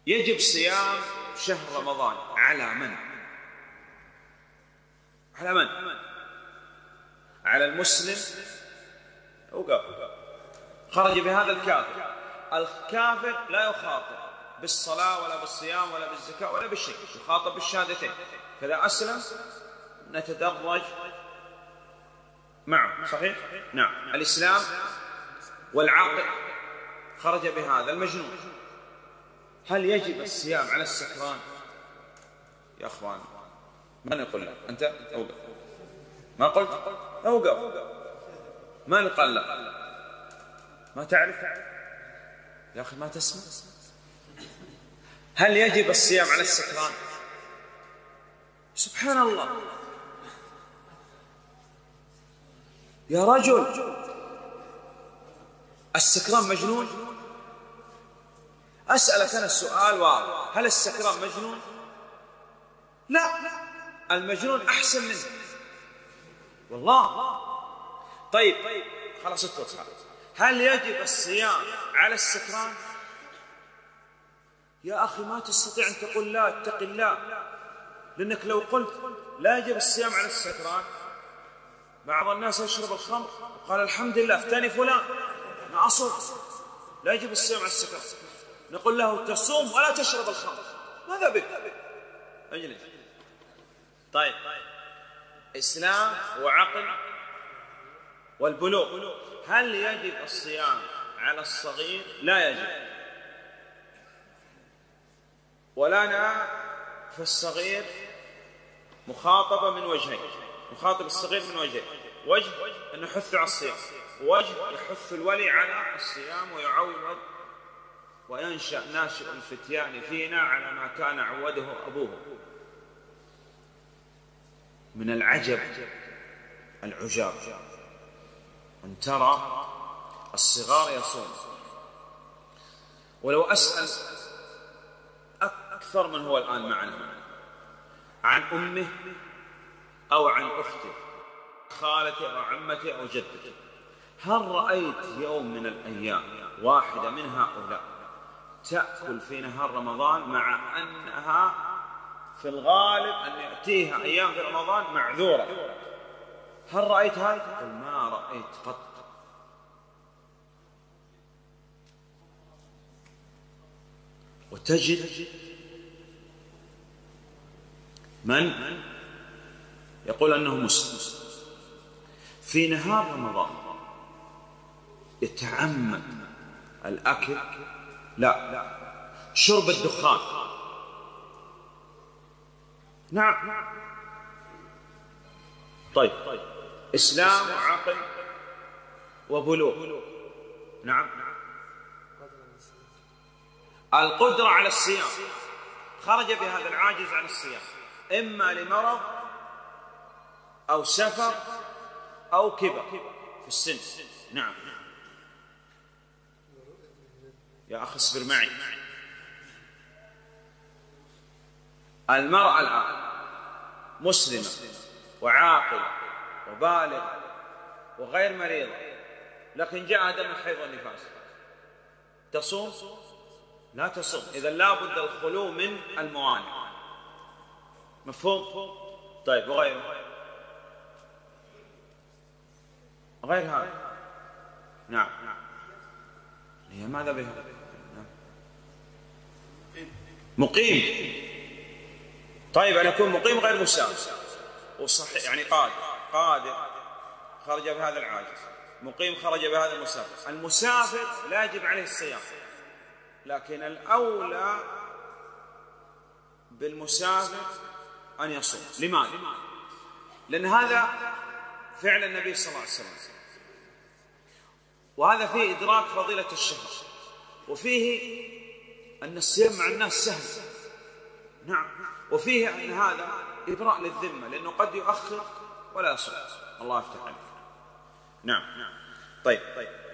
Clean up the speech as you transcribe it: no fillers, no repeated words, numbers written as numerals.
يجب صيام شهر رمضان على من؟ على من؟ على المسلم. خرج بهذا الكافر. الكافر لا يخاطب بالصلاة ولا بالصيام ولا بالزكاة ولا بالشيء، يخاطب بالشهادتين. فإذا أسلم نتدرج معه. صحيح؟ نعم. الإسلام والعاقل خرج بهذا. المجنون هل يجب الصيام على السكران؟ يا أخوان من يقول لك؟ أنت أوقف. ما قلت أوقف. من قال لك؟ ما تعرف يا أخي، ما تسمع. هل يجب الصيام على السكران؟ سبحان الله يا رجل، السكران مجنون؟ أسألك أنا السؤال واضح، هل السكران مجنون؟ لا، المجنون أحسن منه والله. طيب خلاص اتوقع. هل يجب الصيام على السكران؟ يا أخي ما تستطيع أن تقول لا، اتق الله، لأنك لو قلت لا يجب الصيام على السكران، بعض الناس يشرب الخمر وقال الحمد لله افتاني فلان، أنا أصل لا يجب الصيام على السكران. نقول له تصوم ولا تشرب الخمر، ماذا بك؟ اجلس. طيب إسلام وعقل والبلوغ، هل يجب الصيام على الصغير؟ لا يجب. ولنا في الصغير مخاطبة من وجهين، مخاطب الصغير من وجهين: وجه أن يحث على الصيام، وجه يحث الولي على الصيام ويعود وينشأ ناشئ الفتيان فينا على ما كان عوده أبوه. من العجب العجاب أن ترى الصغار يصوم. ولو أسأل أكثر من هو الآن معنا عن أمه أو عن أخته، خالته أو عمته أو جدته، هل رأيت يوم من الأيام واحدة من هؤلاء تأكل في نهار رمضان، مع أنها في الغالب أن يأتيها أيام في رمضان معذورة؟ هل رأيت هذا؟ تقول ما رأيت قط. وتجد من يقول أنه مسلم في نهار رمضان يتعمد الأكل، لا، شرب الدخان. نعم. طيب إسلام وعقل وبلوغ. نعم. القدرة على الصيام، خرج بهذا العاجز عن الصيام إما لمرض أو سفر أو كبر في السن. نعم يا أخي اصبر معي. المرأة الآن مسلمة وعاقل وبالغ وغير مريضة، لكن جاء دم الحيض والنفاس، تصوم؟ لا تصوم. إذا لا بد الخلو من الموانع. مفهوم؟ طيب وغيره؟ غير هذا. نعم. هي ماذا بها؟ مقيم. طيب أن يكون مقيم غير مسافر وصحيح، يعني قادر خرج بهذا العاجز، مقيم خرج بهذا المسافر. المسافر لا يجب عليه الصيام، لكن الأولى بالمسافر أن يصوم. لماذا؟ لأن هذا فعل النبي صلى الله عليه وسلم، وهذا فيه إدراك فضيلة الشهر، وفيه أن الصيام مع الناس سهل. نعم. وفيه أن هذا إبراء للذمة، لأنه قد يؤخر ولا يصوم. الله يفتح عليك. نعم. طيب